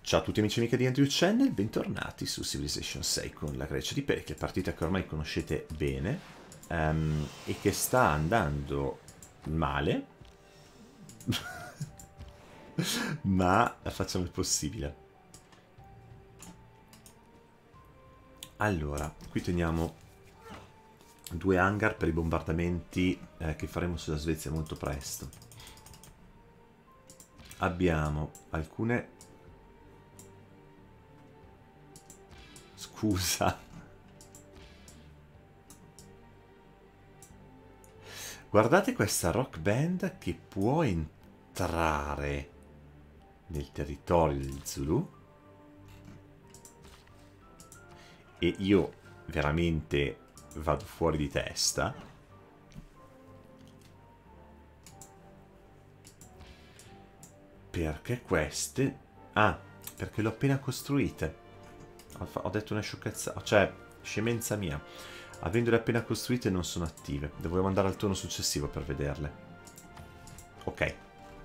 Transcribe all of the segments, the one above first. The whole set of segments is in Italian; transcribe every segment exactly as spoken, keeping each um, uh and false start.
Ciao a tutti amici e amiche di Andrew Channel, bentornati su Civilization sei con la Grecia di Pericles, partita che ormai conoscete bene um, e che sta andando male, ma facciamo il possibile. Allora, qui teniamo due hangar per i bombardamenti eh, che faremo sulla Svezia molto presto. Abbiamo alcune... Scusa. Guardate questa rock band che può entrare nel territorio del Zulu. E io veramente vado fuori di testa. Perché queste... Ah, perché l'ho appena costruite. Ho detto una sciocchezza, cioè, scemenza mia. Avendole appena costruite non sono attive. Dovevo andare al turno successivo per vederle. Ok.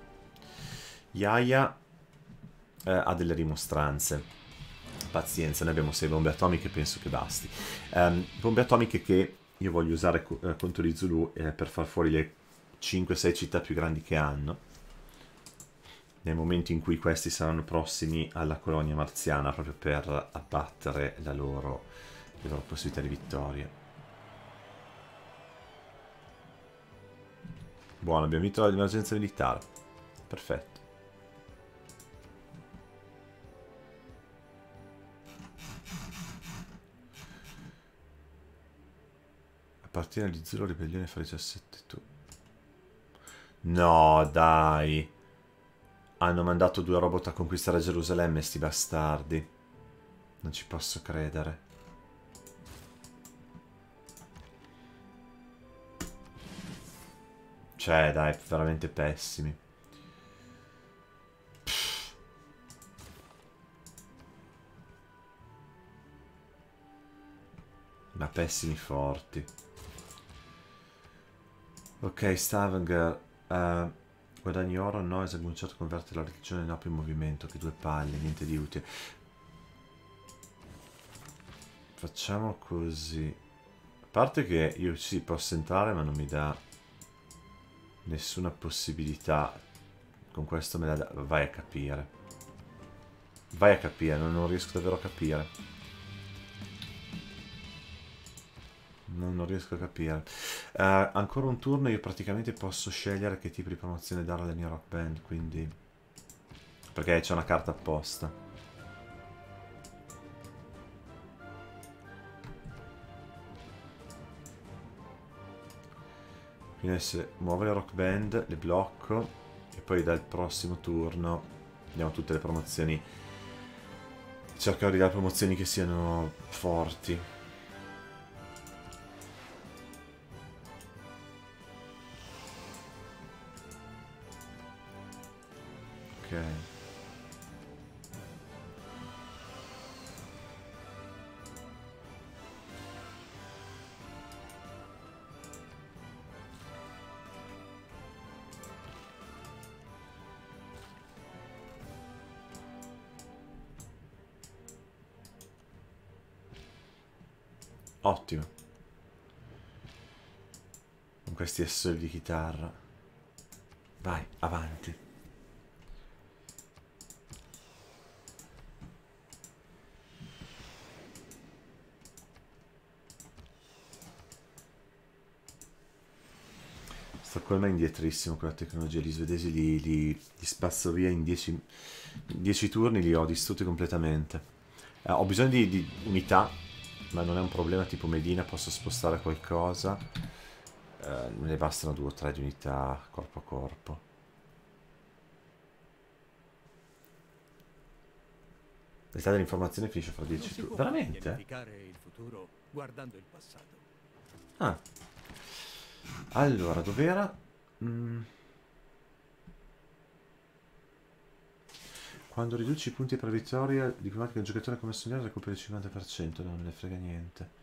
Yaya eh, ha delle rimostranze. Pazienza, noi abbiamo sei bombe atomiche, penso che basti. Um, bombe atomiche che io voglio usare co eh, contro gli Zulu eh, per far fuori le cinque sei città più grandi che hanno. Nel momento in cui questi saranno prossimi alla colonia marziana, proprio per abbattere la loro, le loro possibilità di vittoria. Buono, abbiamo vinto l'emergenza militare. Perfetto. Appartiene agli Zulu, ribellione fra diciassette tu. No, dai. Hanno mandato due robot a conquistare Gerusalemme, sti bastardi. Non ci posso credere. Cioè, dai, veramente pessimi. Pff. Ma pessimi forti. Ok, Stavanger. Uh, guadagni oro? No, esegui un certo converte la religione in opio in movimento. Che due palle, niente di utile. Facciamo così. A parte che io sì, posso entrare, ma non mi dà nessuna possibilità. Con questo me la dà. Vai a capire. Vai a capire, non, non riesco davvero a capire. Non, non riesco a capire. Uh, ancora un turno io praticamente posso scegliere che tipo di promozione dare alla mia rock band, quindi... Perché c'è una carta apposta. Quindi adesso muove le rock band, le blocco e poi dal prossimo turno diamo tutte le promozioni. Cercherò di dare promozioni che siano forti. Ok. Ottimo. Con questi assoli di chitarra. Vai, avanti. Stoccolma è indietrissimo con la tecnologia. Gli svedesi li, li, li spazzo via in dieci turni, li ho distrutti completamente. Eh, ho bisogno di, di unità, ma non è un problema tipo Medina, posso spostare qualcosa. Eh, me ne bastano due o tre di unità corpo a corpo. L'età dell'informazione finisce fra dieci turni. Veramente? Il futuro guardando il passato. Ah. Allora, dov'era? Mm. Quando riduci i punti per vittoria diplomatica di un giocatore come Soniero recuperi il cinquanta per cento, no, non ne frega niente.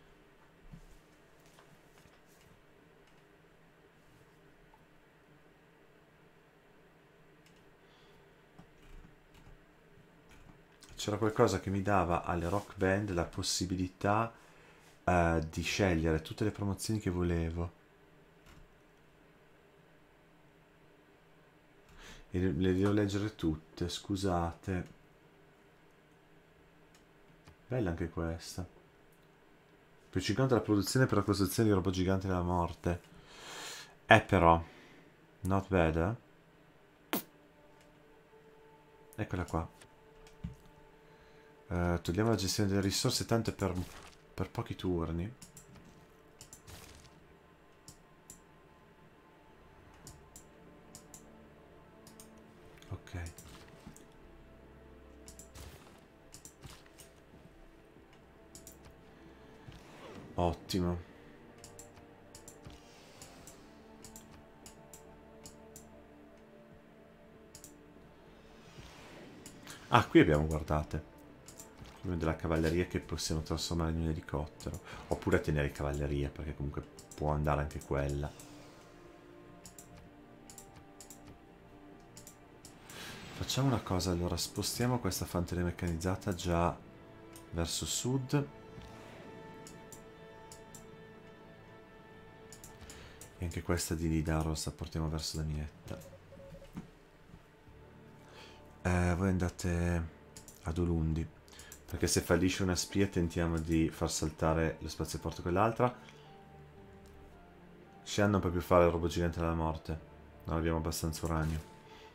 c'era qualcosa che mi dava alle Rock Band la possibilità uh, di scegliere tutte le promozioni che volevo. E le, le devo leggere tutte, scusate. Bella anche questa. Più cinquanta la produzione per la costruzione di robot gigante della morte. Eh però, not bad, eh? Eccola qua. Uh, togliamo la gestione delle risorse, tanto per, per pochi turni. Ok. Ottimo. Ah, qui abbiamo, guardate, della cavalleria che possiamo trasformare in un elicottero. Oppure tenere cavalleria, perché comunque può andare anche quella. Facciamo una cosa, allora, spostiamo questa fanteria meccanizzata già verso sud. E anche questa di Lidaros la portiamo verso Damietta. Eh, voi andate ad Olundi, perché se fallisce una spia tentiamo di far saltare lo spazioporto con l'altra. Shan non può più fare il robot gigante della morte, non abbiamo abbastanza uranio.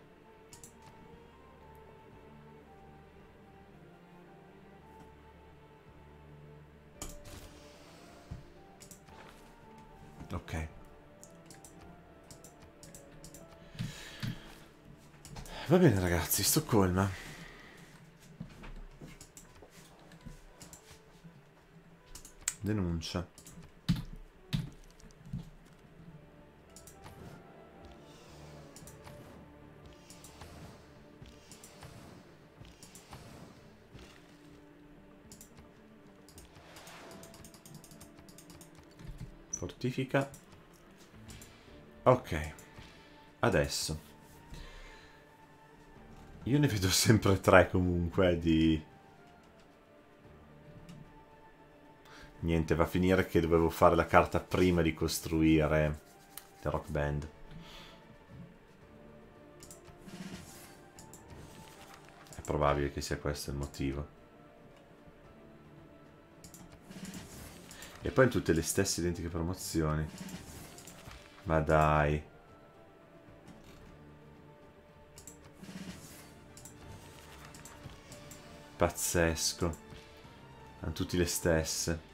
Ok. Va bene ragazzi, Stoccolma. Denuncia. Fortifica. Ok. Adesso. Io ne vedo sempre tre comunque di... Niente, va a finire che dovevo fare la carta prima di costruire The Rock Band. È probabile che sia questo il motivo. E poi in tutte le stesse identiche promozioni. Ma dai. Pazzesco. Hanno tutti le stesse.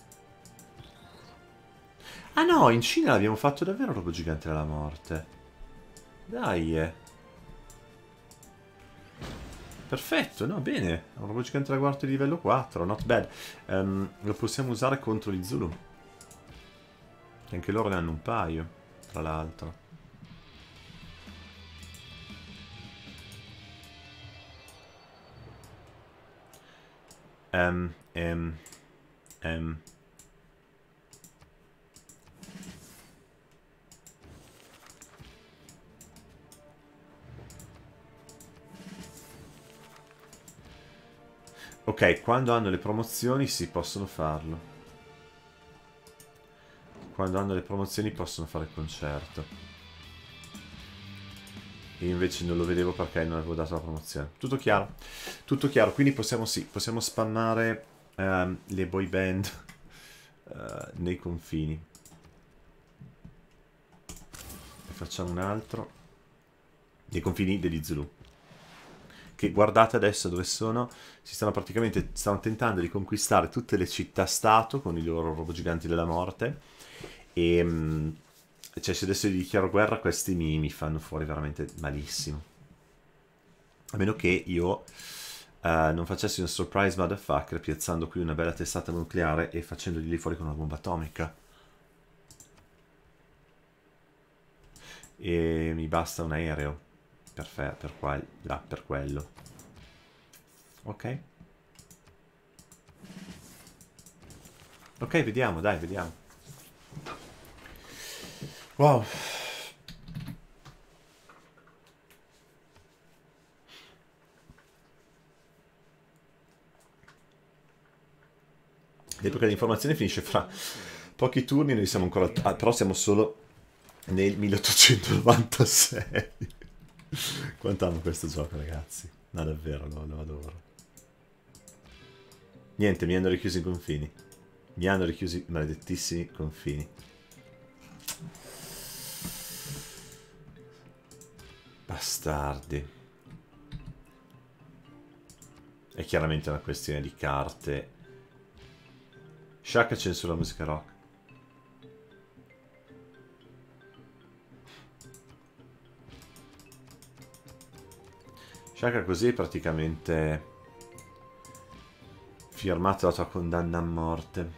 Ah no, in Cina l'abbiamo fatto davvero un robot gigante della morte. Dai. Eh. Perfetto, no, bene. Un robot gigante della morte di livello quattro, not bad. Um, lo possiamo usare contro gli Zulu. Che anche loro ne hanno un paio, tra l'altro. Um, um, um. Ok, quando hanno le promozioni si possono farlo. Quando hanno le promozioni possono fare il concerto. Io invece non lo vedevo perché non avevo dato la promozione. Tutto chiaro? Tutto chiaro, quindi possiamo, sì, possiamo spammare um, le boy band uh, nei confini. E facciamo un altro. Nei confini degli Zulu. Che guardate adesso dove sono. Si stanno praticamente, stanno tentando di conquistare tutte le città-stato con i loro robot giganti della morte. E... Um, cioè, se adesso gli dichiaro guerra, questi mi, mi fanno fuori veramente malissimo. A meno che io uh, non facessi un surprise motherfucker piazzando qui una bella testata nucleare e facendogli lì fuori con una bomba atomica. E mi basta un aereo per, per, qua, là, per quello. Ok. Ok, vediamo, dai, vediamo. Wow. L'epoca di informazione finisce fra pochi turni, noi siamo ancora... Ah, però siamo solo nel milleottocentonovantasei. Quanto amo questo gioco, ragazzi. No, davvero, lo, lo adoro. Niente, mi hanno richiuso i confini. Mi hanno richiuso i maledettissimi confini. Bastardi. È chiaramente una questione di carte. Shaka censura la musica rock. Shaka così è praticamente firmato la tua condanna a morte.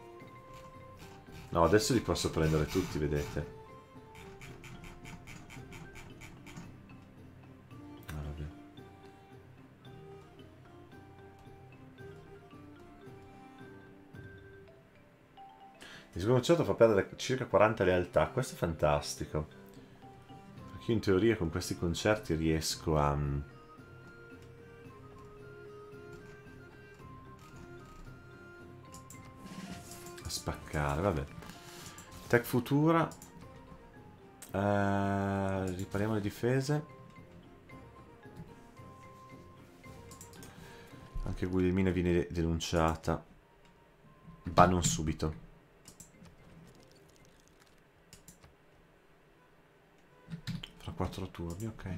No, adesso li posso prendere tutti, vedete. Ah, vabbè. Il suo concerto fa perdere circa quaranta lealtà. Questo è fantastico. Perché io in teoria con questi concerti riesco a... a spaccare, vabbè. Tech Futura. Eh, ripariamo le difese. Anche Guglielmina viene denunciata. Ma non subito. Fra quattro turni, ok.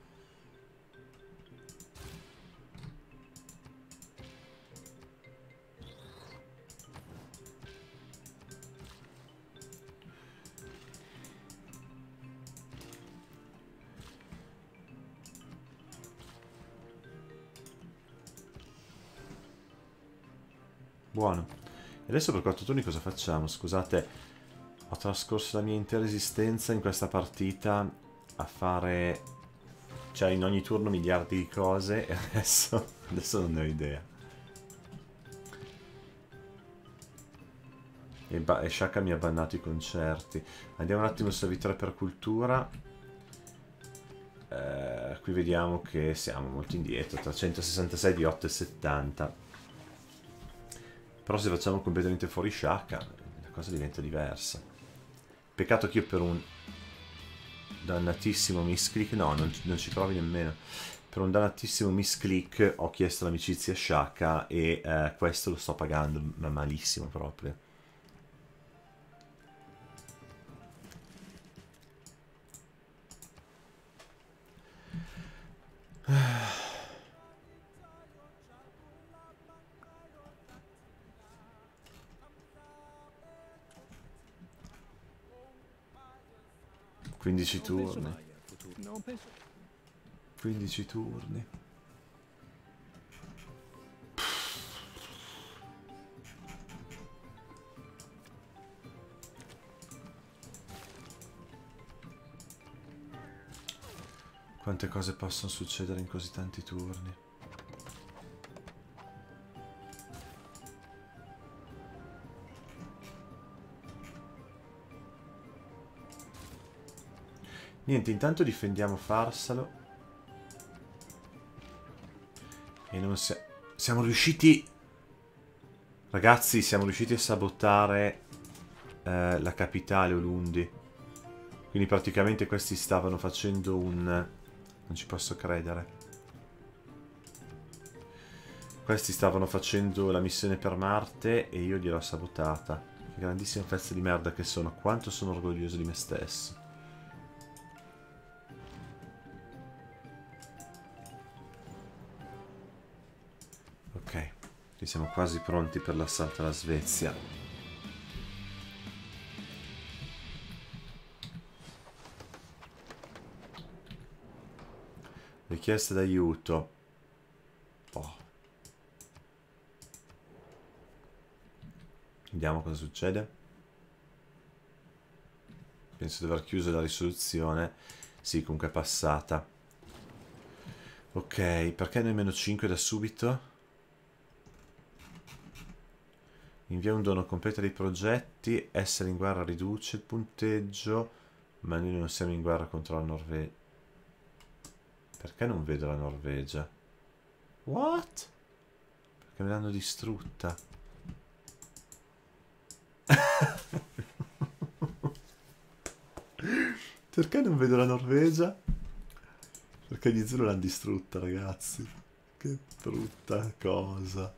Buono. E adesso per quattro turni cosa facciamo? Scusate, ho trascorso la mia intera esistenza in questa partita a fare, cioè in ogni turno miliardi di cose, e adesso, adesso non ne ho idea. E, e Shaka mi ha bannato i concerti. Andiamo un attimo sulla vittoria per cultura. Eh, qui vediamo che siamo molto indietro, trecentosessantasei di otto e settanta. Però se facciamo completamente fuori Shaka, la cosa diventa diversa. Peccato che io per un dannatissimo misclick, no, non, non ci provi nemmeno. Per un dannatissimo misclick ho chiesto l'amicizia a Shaka e eh, questo lo sto pagando malissimo proprio. quindici turni. quindici turni. Quante cose possono succedere in così tanti turni? Niente, intanto difendiamo Farsalo. E non si... siamo riusciti... Ragazzi, siamo riusciti a sabotare eh, la capitale, Ulundi. Quindi praticamente questi stavano facendo un... non ci posso credere. Questi stavano facendo la missione per Marte e io gliel'ho sabotata. Che grandissima pezzo di merda che sono. Quanto sono orgoglioso di me stesso. Ok, qui siamo quasi pronti per l'assalto alla Svezia. Richieste d'aiuto. Oh. Vediamo cosa succede. Penso di aver chiuso la risoluzione. Sì, comunque è passata. Ok, perché nemmeno cinque da subito? Invia un dono, completa dei progetti, essere in guerra riduce il punteggio, ma noi non siamo in guerra contro la Norvegia. Perché non vedo la Norvegia? What? Perché me l'hanno distrutta. Perché non vedo la Norvegia? Perché gli Zulu l'hanno distrutta, ragazzi. Che brutta cosa.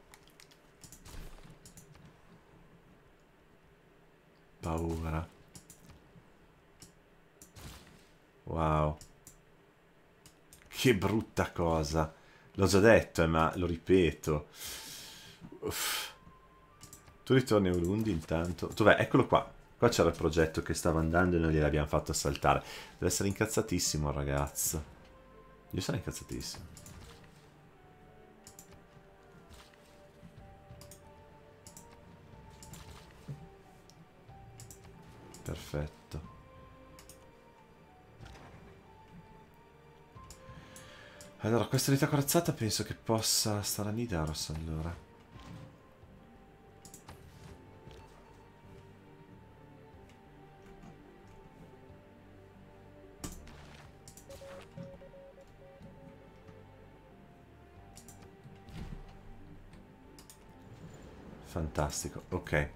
Paura. Wow. Che brutta cosa. L'ho già detto, eh, ma lo ripeto. Uff. Tu ritorni a Ulundi intanto. Dov'è? Eccolo qua. Qua c'era il progetto che stava andando e noi gliel'abbiamo fatto saltare. Deve essere incazzatissimo il ragazzo. Io sono incazzatissimo. Perfetto. Allora, questa unità corazzata penso che possa stare a Nidaros allora. Fantastico, ok.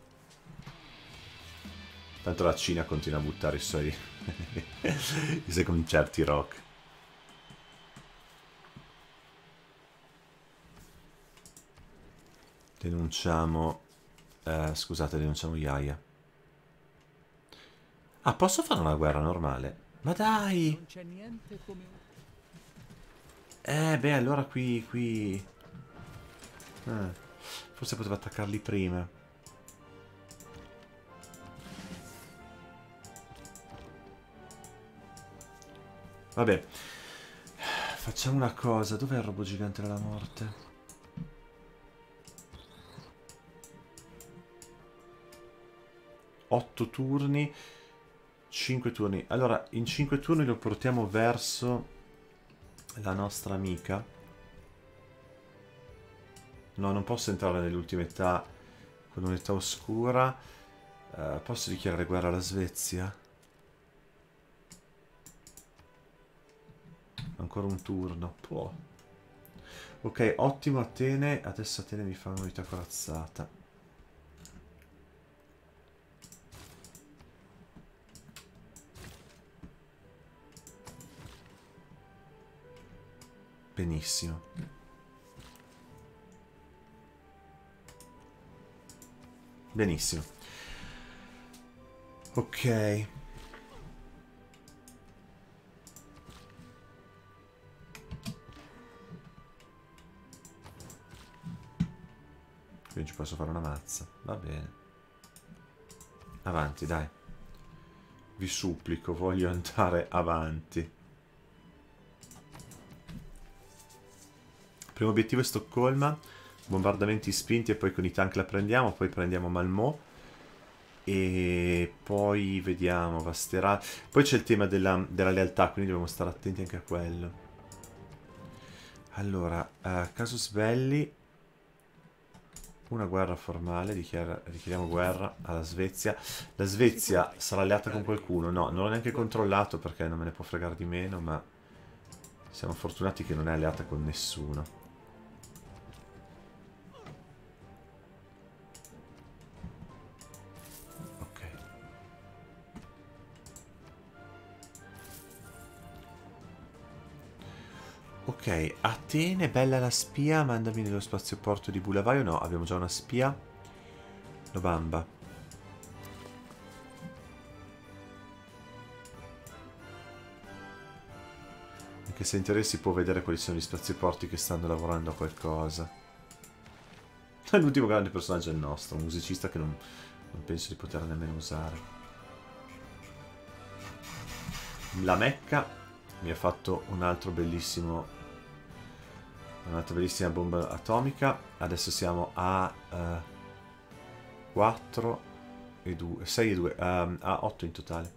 Tanto la Cina continua a buttare i suoi, i suoi concerti rock. Denunciamo... Eh, scusate, denunciamo Yaya. Ah, posso fare una guerra normale? Ma dai! Non c'è niente come un... Eh, beh, allora qui... qui... Eh, forse potevo attaccarli prima. Vabbè. Facciamo una cosa. Dov'è il robot gigante della morte? otto turni. cinque turni. Allora, in cinque turni lo portiamo verso la nostra amica. No, non posso entrare nell'ultima età con un'età oscura. Uh, posso dichiarare guerra alla Svezia? Ancora un turno. Può. Ok, ottimo Atene. Adesso Atene mi fa un'unità corazzata. Benissimo. Benissimo. Ok. Quindi ci posso fare una mazza. Va bene. Avanti, dai. Vi supplico, voglio andare avanti. Primo obiettivo è Stoccolma. Bombardamenti spinti e poi con i tank la prendiamo. Poi prendiamo Malmö. E poi vediamo Vasterà. Poi c'è il tema della, della lealtà, quindi dobbiamo stare attenti anche a quello. Allora, uh, casus belli. Una guerra formale, dichiara, dichiariamo guerra alla Svezia. La Svezia sarà alleata con qualcuno? No, non l'ho neanche controllato perché non me ne può fregare di meno, ma siamo fortunati che non è alleata con nessuno. Ok. Ok, Atene, bella la spia, mandami nello spazioporto di Bulavaio. No, abbiamo già una spia. Novamba. Anche se interessi può vedere quali sono gli spazioporti che stanno lavorando a qualcosa. L'ultimo grande personaggio è il nostro, un musicista che non, non penso di poter nemmeno usare. La Mecca mi ha fatto un altro bellissimo... Un'altra bellissima bomba atomica. Adesso siamo a uh, quattro e due, sei e due, um, a otto in totale.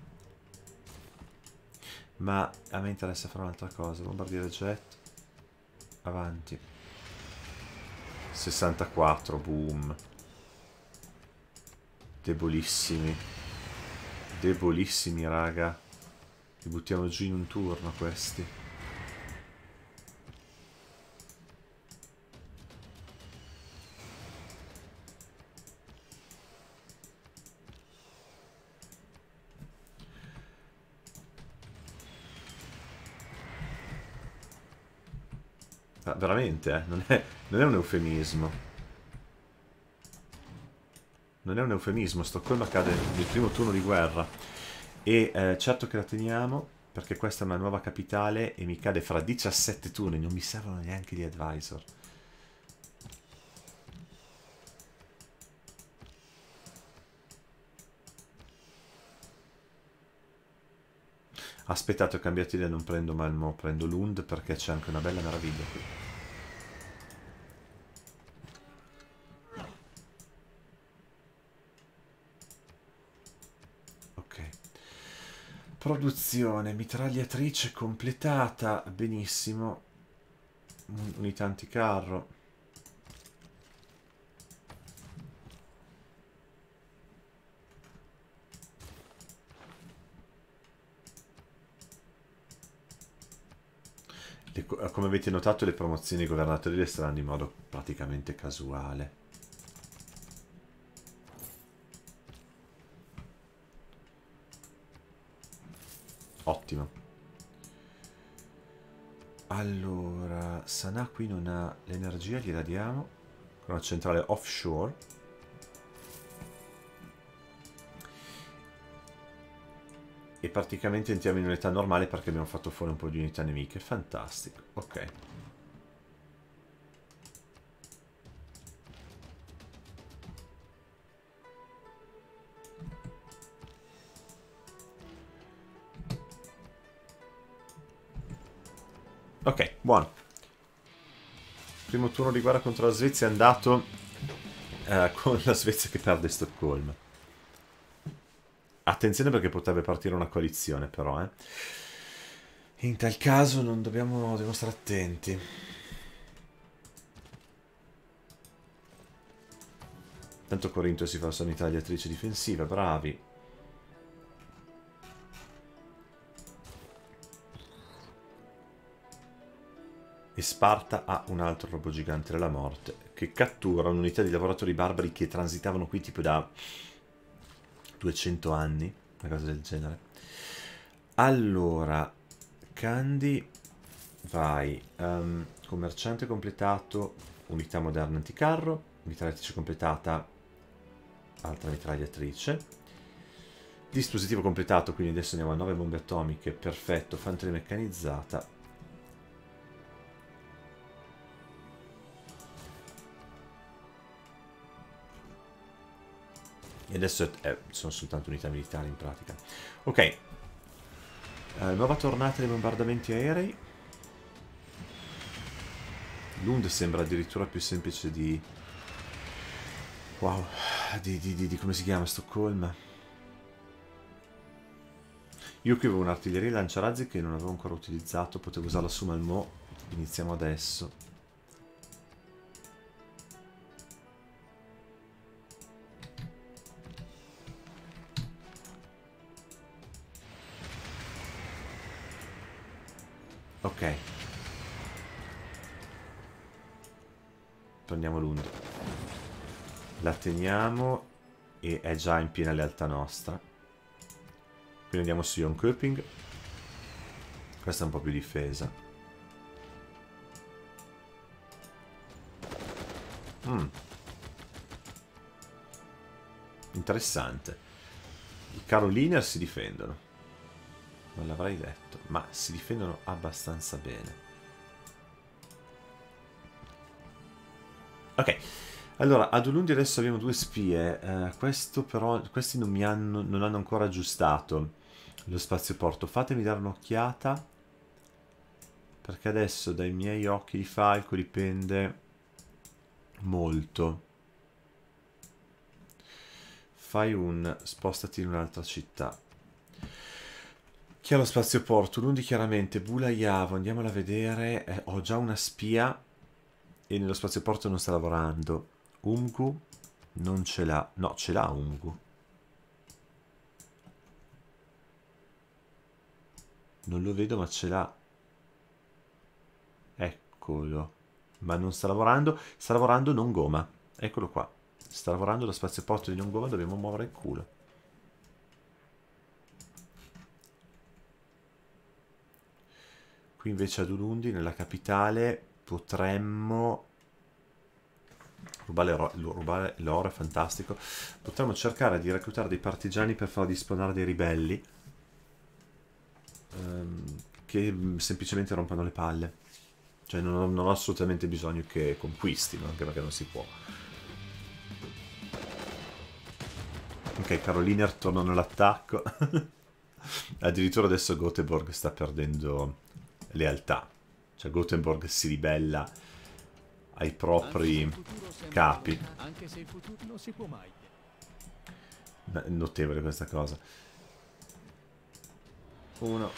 Ma a me interessa fare un'altra cosa. Bombardiere jet. Avanti. sessantaquattro, boom. Debolissimi. Debolissimi, raga. Li buttiamo giù in un turno questi. Ah, veramente, eh? Non è, non è un eufemismo. Non è un eufemismo, Stoccolma cade nel primo turno di guerra. E eh, certo che la teniamo, perché questa è una nuova capitale e mi cade fra diciassette turni, non mi servono neanche gli advisor. Aspettate, ho cambiato idea, non prendo Malmö, prendo Lund perché c'è anche una bella meraviglia qui. Ok. Produzione, mitragliatrice completata, benissimo. Unità anticarro. Le, come avete notato, le promozioni governatoriali saranno in modo praticamente casuale. Ottimo. Allora, Sanà qui non ha l'energia, gliela diamo. Con una centrale offshore. E praticamente entriamo in unità normale perché abbiamo fatto fuori un po' di unità nemiche. Fantastico, ok. Ok, buono. Primo turno di guerra contro la Svezia è andato eh, con la Svezia che perde Stoccolma. Attenzione perché potrebbe partire una coalizione però, eh. In tal caso non dobbiamo, dobbiamo stare attenti. Tanto Corinto si fa la sua mitragliatrice difensiva, bravi. E Sparta ha un altro robot gigante della morte che cattura un'unità di lavoratori barbari che transitavano qui tipo da duecento anni, una cosa del genere. Allora, Candy, vai. Um, commerciante completato, unità moderna anticarro, mitragliatrice completata, altra mitragliatrice. Dispositivo completato, quindi adesso andiamo a nove bombe atomiche, perfetto, fanteria meccanizzata. E adesso eh, sono soltanto unità militari in pratica. Ok. Eh, nuova tornata dei bombardamenti aerei. Lund sembra addirittura più semplice di... Wow. Di, di, di, di come si chiama? Stoccolma. Io qui avevo un'artiglieria lanciarazzi che non avevo ancora utilizzato. Potevo usarla su Malmö. Iniziamo adesso. Ok. Prendiamo Lund. La teniamo e è già in piena lealtà nostra. Quindi andiamo su Jönköping. Questa è un po' più difesa. Mm. Interessante. I Karoliner si difendono. Non l'avrei detto, ma si difendono abbastanza bene. Ok, allora ad Ulundi adesso abbiamo due spie. Uh, questo però, questi non mi hanno, non hanno ancora aggiustato lo spazioporto. Fatemi dare un'occhiata, perché adesso dai miei occhi di falco dipende molto. Fai un... spostati in un'altra città. Chi ha lo spazioporto? Lundi chiaramente, Bulaiavo, andiamola a vedere. Eh, ho già una spia e nello spazioporto non sta lavorando. Umgu non ce l'ha. No, ce l'ha Umgu. Non lo vedo, ma ce l'ha. Eccolo. Ma non sta lavorando. Sta lavorando non Goma. Eccolo qua. Sta lavorando lo spazioporto di non Goma, dobbiamo muovere il culo. Qui invece ad Ulundi, nella capitale, potremmo rubare l'oro, rubare l'oro è fantastico. Potremmo cercare di reclutare dei partigiani per far disponare dei ribelli ehm, che semplicemente rompano le palle. Cioè non ho, non ho assolutamente bisogno che conquistino, anche perché non si può. Ok, Karoliner tornano all'attacco. Addirittura adesso Göteborg sta perdendo lealtà. Cioè Göteborg si ribella ai propri capi. Anche se il futuro non si può mai. Notevole questa cosa. Uno.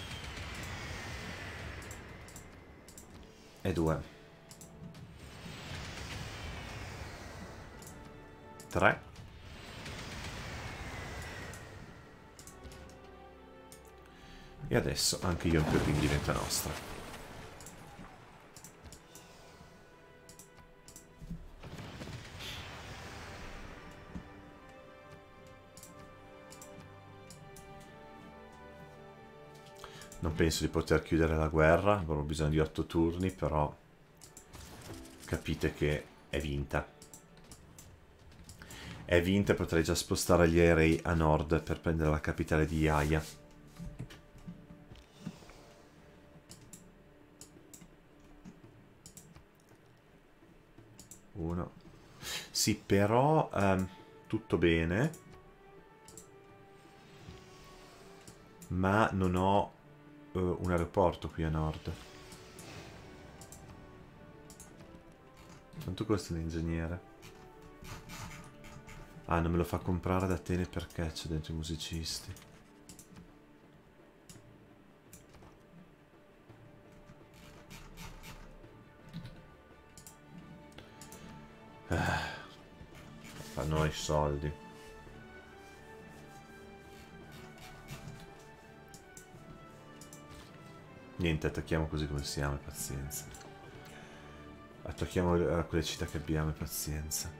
E due. Tre. E adesso anche io in più diventa nostra. Non penso di poter chiudere la guerra, avrò bisogno di otto turni, però capite che è vinta. È vinta e potrei già spostare gli aerei a nord per prendere la capitale di Iaia. Uno. Sì, però ehm, tutto bene, ma non ho uh, un aeroporto qui a nord. Quanto costa un ingegnere? Ah, non me lo fa comprare ad Atene perché c'è dentro i musicisti. Ah, fanno i soldi. Niente, attacchiamo così come siamo, pazienza. Attacchiamo a quelle città che abbiamo, pazienza.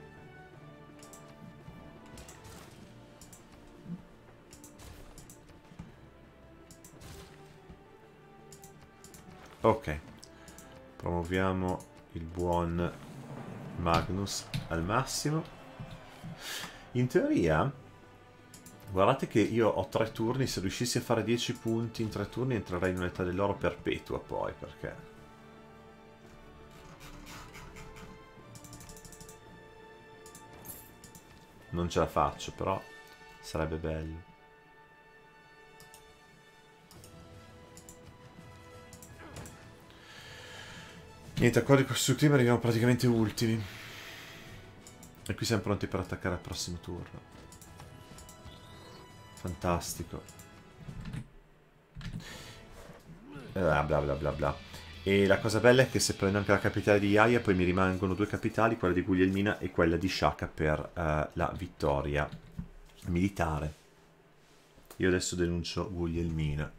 Ok. Promuoviamo il buon Magnus al massimo. In teoria, guardate che io ho tre turni, se riuscissi a fare dieci punti in tre turni entrerei in un'età dell'oro perpetua poi, perché non ce la faccio, però sarebbe bello. Niente, accordi costruttivi, arriviamo praticamente ultimi. E qui siamo pronti per attaccare al prossimo turno. Fantastico. Bla bla bla bla bla. E la cosa bella è che se prendo anche la capitale di Iaia, poi mi rimangono due capitali, quella di Guglielmina e quella di Shaka per uh, la vittoria militare. Io adesso denuncio Guglielmina.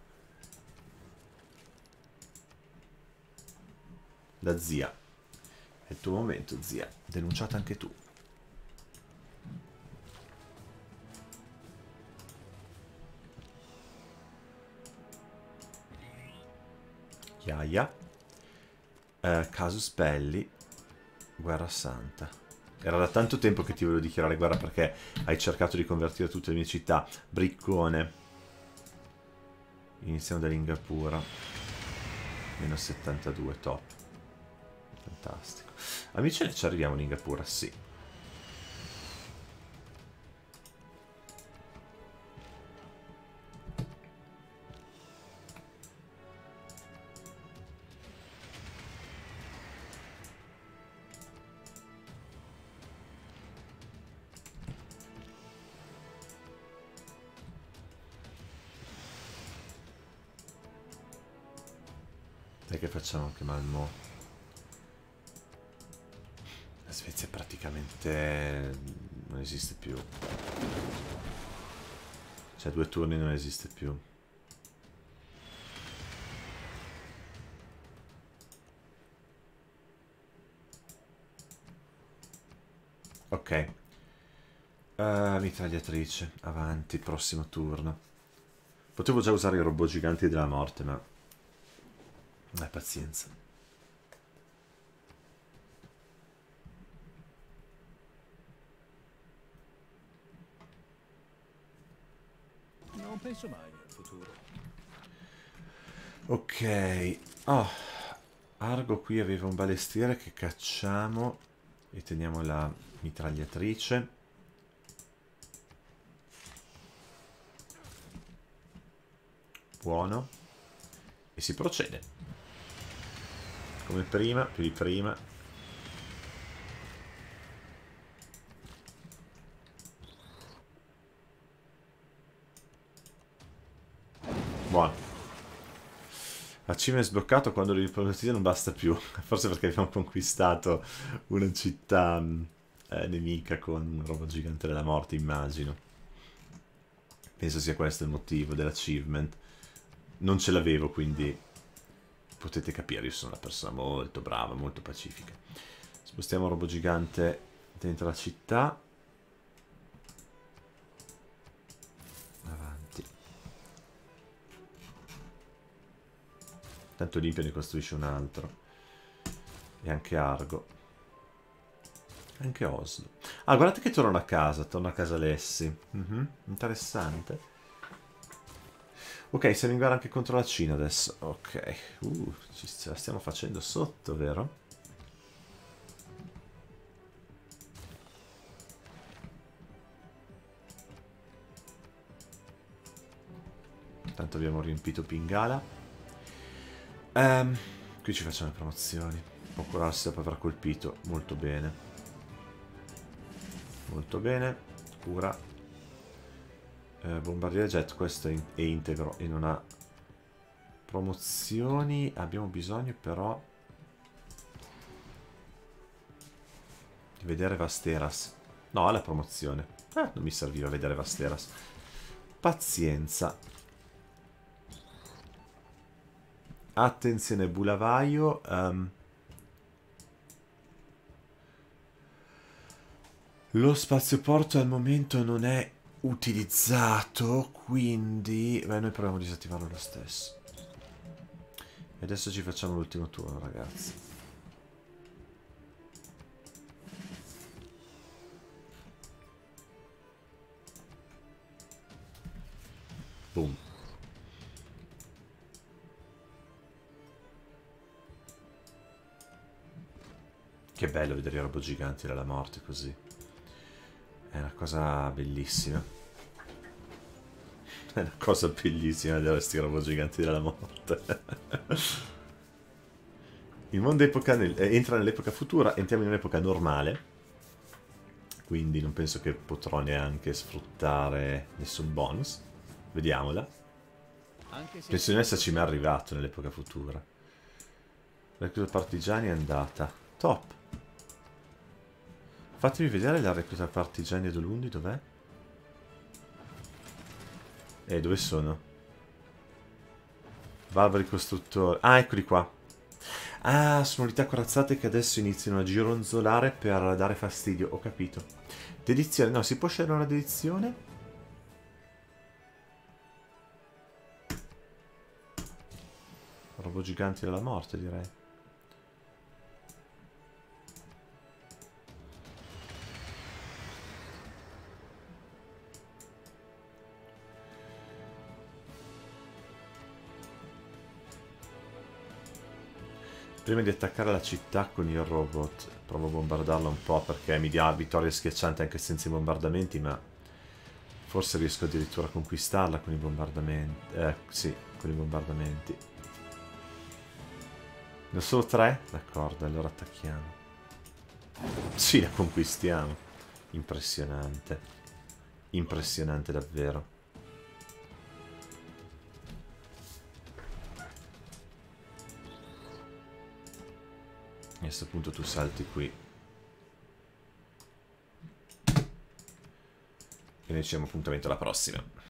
La zia. È il tuo momento, zia. Denunciata anche tu. Iaia. Uh, Casus Belli. Guerra Santa. Era da tanto tempo che ti volevo dichiarare guerra perché hai cercato di convertire tutte le mie città. Briccone. Iniziamo da Lingapura. Meno settantadue, top. Fantastico. Amici, ci arriviamo a Lingapura, sì. Dai che facciamo anche Malmö. La Svezia praticamente non esiste più. Cioè due turni non esiste più. Ok. Uh, mitragliatrice. Avanti, prossimo turno. Potevo già usare i robot giganti della morte, ma... Eh, pazienza. penso mai al futuro. Ok. Oh. Argo qui aveva un balestiere che cacciamo e teniamo la mitragliatrice. Buono. E si procede. Come prima, più di prima. Buono. Achievement sbloccato quando l'ipocrisia non basta più. Forse perché abbiamo conquistato una città eh, nemica con un robot gigante della morte, immagino. Penso sia questo il motivo dell'achievement. Non ce l'avevo, quindi potete capire, io sono una persona molto brava, molto pacifica. Spostiamo il robot gigante dentro la città. Avanti. Tanto Olimpia ne costruisce un altro. E anche Argo. Anche Oslo. Ah, guardate che tornano a casa. Torna a casa Lessi. Mm-hmm. Interessante. Ok, siamo in gara anche contro la Cina adesso. Ok. Uh, ci ce la stiamo facendo sotto, vero? Tanto abbiamo riempito Pingala. Um, qui ci facciamo le promozioni. Può curarsi dopo aver colpito. Molto bene. Molto bene. Cura. Eh, bombardiere jet, questo è, in è integro e non ha promozioni. Abbiamo bisogno però di vedere Vasteras. No, ha la promozione. Eh, non mi serviva vedere Vasteras. Pazienza. Attenzione, Bulavaio. Um, lo spazioporto al momento non è utilizzato, quindi beh, noi proviamo a disattivarlo lo stesso. E adesso ci facciamo l'ultimo turno, ragazzi. Boom. Che bello vedere i robot giganti della morte così. È una cosa bellissima. È una cosa bellissima vedere questi robot giganti della morte. Il mondo epoca nel, eh, entra nell'epoca futura, entriamo in un'epoca normale. Quindi non penso che potrò neanche sfruttare nessun bonus. Vediamola. Penso di non esserci mai arrivato nell'epoca futura. La recluta partigiani è andata. Top. Fatemi vedere la recluta partigiani di Dolundi, dov'è? Eh, dove sono? Barbari costruttori. Ah, eccoli qua. Ah, sono unità corazzate che adesso iniziano a gironzolare per dare fastidio. Ho capito. Dedizione. No, si può scegliere una dedizione? Robot giganti della morte, direi. Prima di attaccare la città con il robot, provo a bombardarla un po' perché mi dia vittoria schiacciante anche senza i bombardamenti, ma forse riesco addirittura a conquistarla con i bombardamenti. Eh, sì, con i bombardamenti. Ne ho solo tre? D'accordo, allora attacchiamo. Sì, la conquistiamo. Impressionante. Impressionante davvero. E a questo punto tu salti qui. E noi ci diamo appuntamento alla prossima.